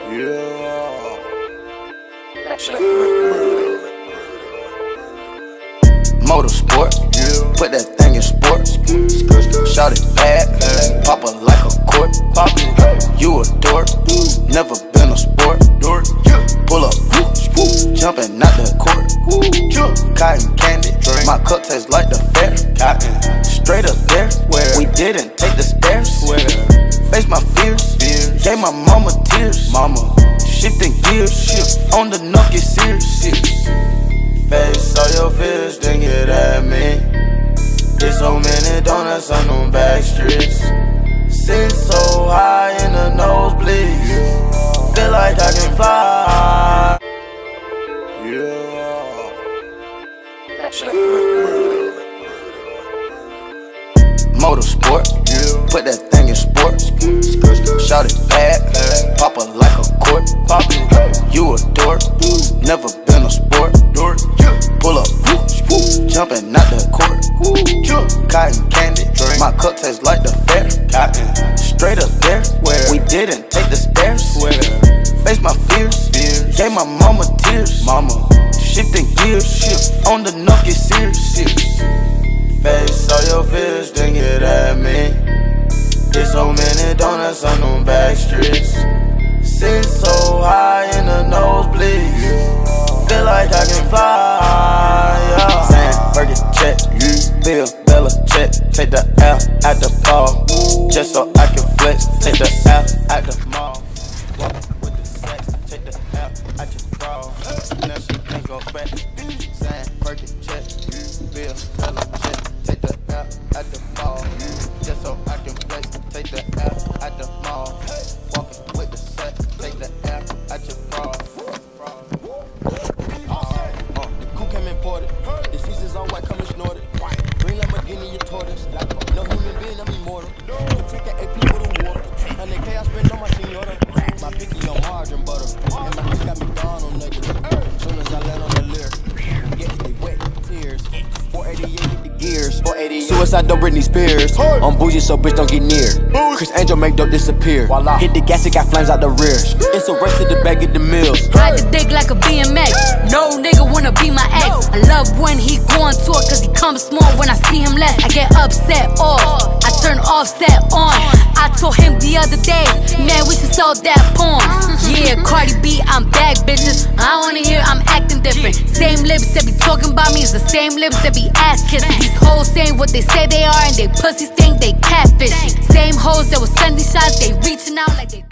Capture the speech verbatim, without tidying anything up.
Yeah. Motorsport, yeah. Put that thing in sports. Shout it bad, pop it like a court. You a dork, never been a sport. Pull up, jumping out the court. Cotton candy, my cup tastes like the fair. Straight up there, we didn't take the stairs. Face my fears, gave my mama tears. Mama, shifting gears, on the knock get serious. Face all your fears, then get at me. There's so many donuts on them back streets. Sit so high in the nosebleeds, feel like I can fly. Yeah. Motorsport, yeah. Put that thing in sports. Shout it bad, pop it like a court. You a dork, never been a sport. Pull up, jumping out the court. Cotton candy, my cup tastes like the fair. Straight up there, we didn't take the stairs. Face my fears, gave my mama tears. Mama, shifting gears, on the knock get serious. Face all your fears, then get at me. There's so many donuts on them back streets. Sit so high in the nosebleeds, feel like I can fly. Yeah. Sam Burger check, Bill Bella check. Take the L at the ball, just so I can flex. Take the L at the mall, walking with the sex. Take the L at your bra, now she can't go back. Sam Burger check, Bill Bella check. Take the L at the mall, just so I can flex. Take the L at the mall, walking with the set. Take the L at your bra. The coupe came imported. The seasons all white, come and snorted. Green Lamborghini, your tortoise. No human being, I'm immortal. Can trick at A P for the water. And the K I spend on my senora. My picky on margarine butter. And my bitch got me down on niggas. Soon as I land on the lyric, yes, they wet tears. four eighty-eight hit the gears. Suicide don't Britney Spears. I'm bougie, so bitch don't get near. Chris Angel make dope disappear. Hit the gas, it got flames out the rear. It's a race to the bag of the mills. Ride the dick like a B M X. No nigga wanna be my ex. I love when he go on tour, cause he comes small when I see him less. I get upset off, I turn offset on. I told him the other day, man, we should sell that porn. Yeah, Cardi B, I'm back, bitches. I wanna hear I'm acting different. Same lips that be talking about me is the same lips that be ass kissing. These hoes saying what they say they are and they pussies think they catfish. Same hoes that was sending shots, they reaching out like they